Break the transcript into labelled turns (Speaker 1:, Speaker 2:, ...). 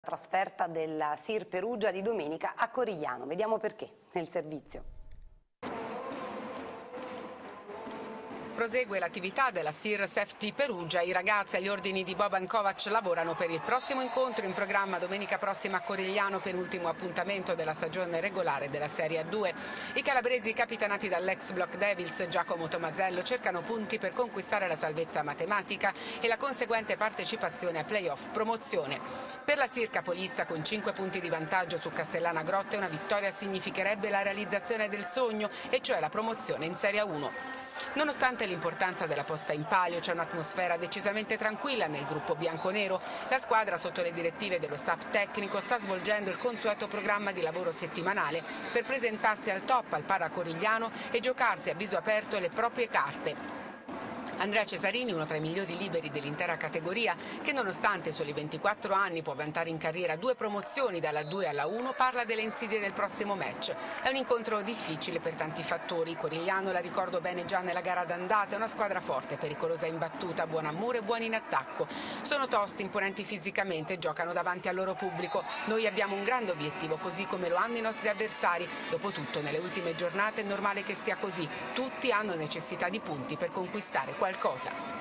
Speaker 1: trasferta della SIR Perugia di domenica a Corigliano. Vediamo perché nel servizio.
Speaker 2: Prosegue l'attività della SIR Safety Perugia. I ragazzi agli ordini di Boban Kovac lavorano per il prossimo incontro in programma domenica prossima a Corigliano, penultimo appuntamento della stagione regolare della Serie A2. I calabresi capitanati dall'ex Block Devils Giacomo Tomasello cercano punti per conquistare la salvezza matematica e la conseguente partecipazione a playoff promozione. Per la SIR capolista, con 5 punti di vantaggio su Castellana Grotte, una vittoria significherebbe la realizzazione del sogno, e cioè la promozione in Serie A1. Nonostante l'importanza della posta in palio, c'è un'atmosfera decisamente tranquilla nel gruppo bianconero. La squadra, sotto le direttive dello staff tecnico, sta svolgendo il consueto programma di lavoro settimanale per presentarsi al top al Paracorigliano e giocarsi a viso aperto le proprie carte. Andrea Cesarini, uno tra i migliori liberi dell'intera categoria, che nonostante i suoi 24 anni può vantare in carriera 2 promozioni dalla 2 alla 1, parla delle insidie del prossimo match. È un incontro difficile per tanti fattori. Corigliano, la ricordo bene già nella gara d'andata, è una squadra forte, pericolosa in battuta, buona a muro e buoni in attacco. Sono tosti, imponenti fisicamente, giocano davanti al loro pubblico. Noi abbiamo un grande obiettivo, così come lo hanno i nostri avversari. Dopotutto, nelle ultime giornate è normale che sia così. Tutti hanno necessità di punti per conquistare qualcosa.